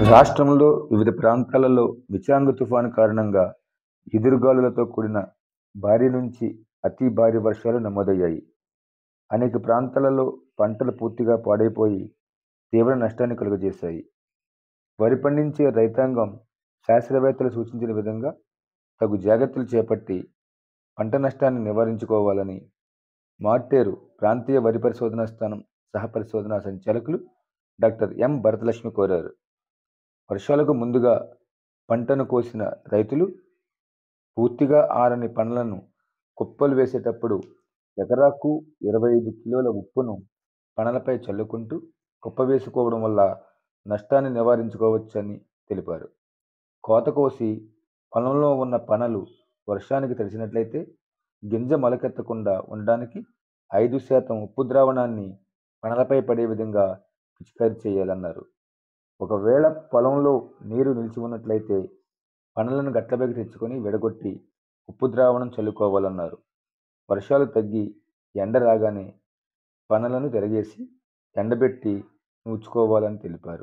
రాష్ట్రంలో వివిధ ప్రాంతాలలో మిచాంగ్ తుఫాను కారణంగా ఎదురుగాలులతో కూడిన భారీ నుంచి అతి భారీ వర్షాలు నమోదయ్యాయి. అనేక ప్రాంతాలలో పంటలు పూర్తిగా పాడైపోయి తీవ్ర నష్టాన్ని కలుగజేశాయి. వరి పండించే రైతాంగం శాస్త్రవేత్తలు సూచించిన విధంగా తగు జాగ్రత్తలు చేపట్టి పంట నష్టాన్ని నివారించుకోవాలని మార్టేరు ప్రాంతీయ వరి పరిశోధనా స్థానం సహపరిశోధనా సంచాలకులు డాక్టర్ ఎం భరతలక్ష్మి కోరారు. వర్షాలకు ముందుగా పంటను కోసిన రైతులు పూర్తిగా ఆరని పండ్లను కుప్పలు వేసేటప్పుడు ఎకరాకు 25 కిలోల ఉప్పును పనలపై చల్లుకుంటూ కుప్ప వేసుకోవడం వల్ల నష్టాన్ని నివారించుకోవచ్చని తెలిపారు. కోత కోసి పొలంలో ఉన్న పనలు వర్షానికి తడిసినట్లయితే గింజ మొలకెత్తకుండా ఉండడానికి 5% ఉప్పు ద్రావణాన్ని పనలపై పడే విధంగా పిచికారీ చేయాలన్నారు. ఒకవేళ పొలంలో నీరు నిలిచి ఉన్నట్లయితే పనలను గట్లపైకి తెచ్చుకొని విడగొట్టి ఉప్పు ద్రావణం చల్లుకోవాలన్నారు. వర్షాలు తగ్గి ఎండ రాగానే పనలను తిరగేసి ఎండబెట్టి నూర్చుకోవాలని తెలిపారు.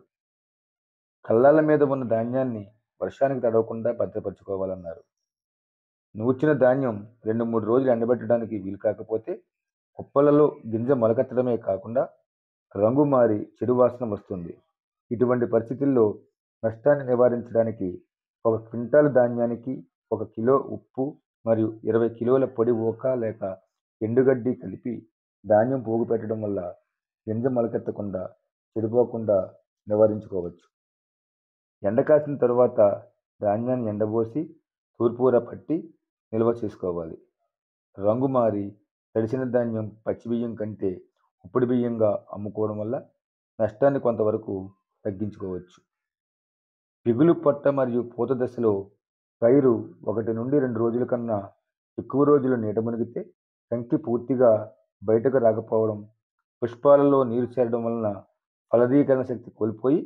కళ్ళాల మీద ఉన్న ధాన్యాన్ని వర్షానికి తడవకుండా భద్రపరచుకోవాలన్నారు. నూర్చిన ధాన్యం 2-3 రోజులు ఎండబెట్టడానికి వీలు కాకపోతే కుప్పలలో గింజ మొలకెత్తడమే కాకుండా రంగు మారి చెడు వాసన వస్తుంది. ఇటువంటి పరిస్థితుల్లో నష్టాన్ని నివారించడానికి 1 క్వింటాలు ధాన్యానికి 1 కిలో ఉప్పు మరియు 20 కిలోల పొడి ఊక లేక ఎండుగడ్డి కలిపి ధాన్యం పోగు పెట్టడం వల్ల గింజ మొలకెత్తకుండా చెడిపోకుండా నివారించుకోవచ్చు. ఎండ కాసిన తరువాత ధాన్యాన్ని ఎండబోసి తూర్పుర పట్టి నిల్వ చేసుకోవాలి. రంగు మారి తడిసిన ధాన్యం పచ్చి బియ్యం కంటే ఉప్పుడు బియ్యంగా అమ్ముకోవడం వల్ల నష్టాన్ని కొంతవరకు తగ్గించుకోవచ్చు. పిగులు పొట్ట మరియు పూత దశలో పైరు 1 నుండి 2 రోజుల కన్నా ఎక్కువ రోజులు నీట మునిగితే కంకి పూర్తిగా బయటకు రాకపోవడం, పుష్పాలలో నీరు చేరడం వలన ఫలదీకరణ శక్తి కోల్పోయి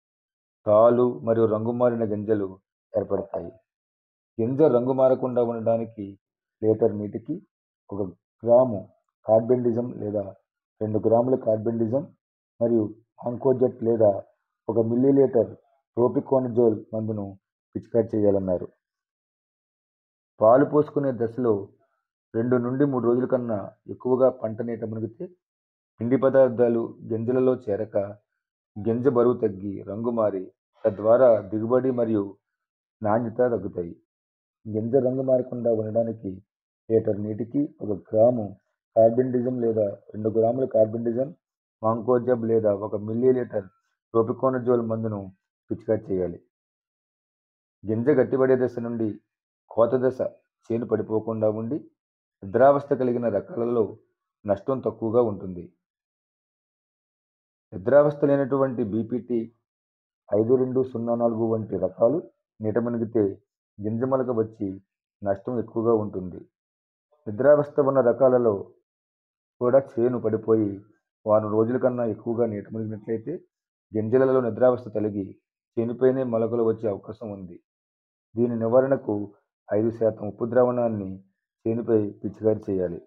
తాలు మరియు రంగు మారిన గింజలు ఏర్పడతాయి. గింజ రంగు మారకుండా ఉండడానికి లీటర్ నీటికి 1 గ్రాము కార్బెండిజం లేదా 2 గ్రాముల కార్బెండిజం మరియు ఆంకోజెట్ లేదా 1 మిల్లీలీటర్ ప్రోపికోనజోల్ మందును పిచికారీ చేయాలన్నారు. పాలు పోసుకునే దశలో 2 నుండి 3 రోజుల కన్నా ఎక్కువగా పంట నీట మునిగితే పిండి పదార్థాలు గింజలలో చేరక గింజ బరువు తగ్గి రంగు మారి తద్వారా దిగుబడి మరియు నాణ్యత తగ్గుతాయి. గింజ రంగు మారకుండా ఉండడానికి లీటర్ నీటికి 1 గ్రాము కార్బెండిజం లేదా 2 గ్రాముల కార్బెండిజం మాంకోజబ్ లేదా 1 మిల్లీలీటర్ ప్రోపికోనజోల్ మందును పిచికారీ చేయాలి. గింజ గట్టిపడే దశ నుండి కోత దశ చేను పడిపోకుండా ఉండి నిద్రావస్థ కలిగిన రకాలలో నష్టం తక్కువగా ఉంటుంది. నిద్రావస్థ లేనటువంటి బీపీటీ 5204 వంటి రకాలు నీట మునిగితే గింజ మొలక వచ్చి నష్టం ఎక్కువగా ఉంటుంది. నిద్రావస్థ ఉన్న రకాలలో కూడా చేను పడిపోయి వారం రోజుల కన్నా ఎక్కువగా నీట మునిగినట్లయితే గింజలలో నిద్రావస్థ తొలగి చేనుపైనే మొలకలు వచ్చే అవకాశం ఉంది. దీని నివారణకు 5% ఉప్పు ద్రావణాన్ని చేనుపై పిచికారీ చేయాలి.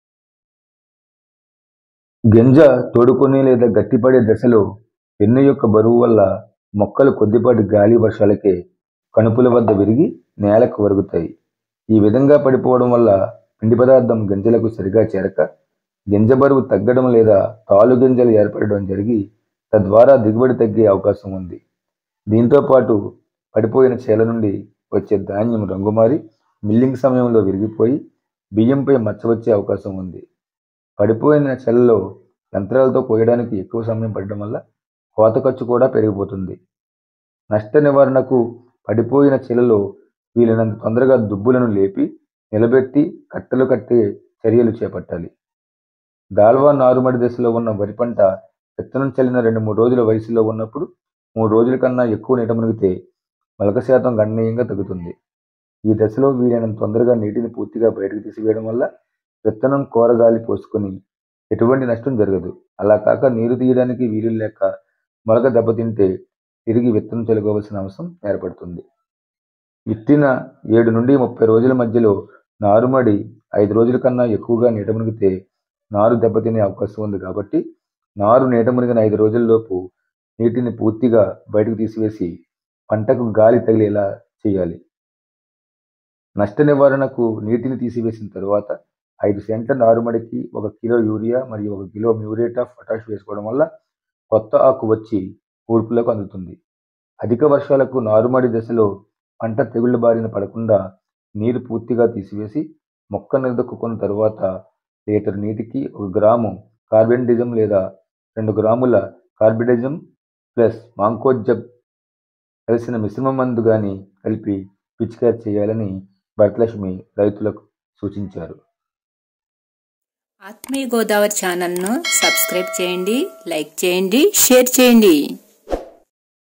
గింజ తోడుకొని లేదా గట్టిపడే దశలో వెన్ను యొక్క బరువు వల్ల మొక్కలు కొద్దిపాటి గాలి వర్షాలకే కణుపుల వద్ద విరిగి నేలకు ఒరుగుతాయి. ఈ విధంగా పడిపోవడం వల్ల పిండి పదార్థం గింజలకు సరిగా చేరక గింజ బరువు తగ్గడం లేదా తాలు గింజలు ఏర్పడడం జరిగి తద్వారా దిగుబడి తగ్గే అవకాశం ఉంది. దీంతో పాటు పడిపోయిన చేల నుండి వచ్చే ధాన్యం రంగు మారి మిల్లింగ్ సమయంలో విరిగిపోయి బియ్యంపై మచ్చ వచ్చే అవకాశం ఉంది. పడిపోయిన చేలలో యంత్రాలతో కోయడానికి ఎక్కువ సమయం పడడం వల్ల కోత ఖర్చు కూడా పెరిగిపోతుంది. నష్ట నివారణకు పడిపోయిన చేలలో వీలైనంత తొందరగా దుబ్బులను లేపి నిలబెట్టి కట్టలు కట్టే చర్యలు చేపట్టాలి. దాల్వా నారుమడి దశలో ఉన్న వరి పంట విత్తనం చల్లిన 2-3 రోజుల వయసులో ఉన్నప్పుడు 3 రోజుల కన్నా ఎక్కువ నీట మునిగితే మొలక శాతం గణనీయంగా తగ్గుతుంది. ఈ దశలో వీలైనంత తొందరగా నీటిని పూర్తిగా బయటకు తీసివేయడం వల్ల విత్తనం కోరగాలి పోసుకొని ఎటువంటి నష్టం జరగదు. అలా కాక నీరు తీయడానికి వీలు లేక మొలక దెబ్బతింటే తిరిగి విత్తనం చల్లుకోవాల్సిన అవసరం ఏర్పడుతుంది. విత్తిన 7 నుండి 30 రోజుల మధ్యలో నారుమడి 5 రోజుల కన్నా ఎక్కువగా నీట మునిగితే నారు దెబ్బతినే అవకాశం ఉంది. కాబట్టి నారు నీట మునిగిన 5 రోజుల్లోపు నీటిని పూర్తిగా బయటకు తీసివేసి పంటకు గాలి తగిలేలా చేయాలి. నష్ట నివారణకు నీటిని తీసివేసిన తరువాత 5 సెంట్ల నారుమడికి 1 కిలో యూరియా మరియు 1 కిలో మ్యూరేట్ ఆఫ్ పొటాష్ వేసుకోవడం వల్ల కొత్త ఆకు వచ్చి కూర్పులకు అందుతుంది. అధిక వర్షాలకు నారుమడి దశలో పంట తెగుళ్ల బారిన పడకుండా నీరు పూర్తిగా తీసివేసి మొక్క నిలదొక్కున్న తరువాత లీటర్ నీటికి 1 గ్రాము కార్బెండిజం లేదా 2 గ్రాముల కార్బిడజం ప్లస్ మాంకోజబ్ కలిసిన మిశ్రమ మందు గాని కలిపి పిచికారీ చేయాలని భరతలక్ష్మి రైతులకు సూచించారు. ఆత్మీయ గోదావరి ఛానల్ను సబ్స్క్రైబ్ చేయండి, లైక్ చేయండి, షేర్ చేయండి.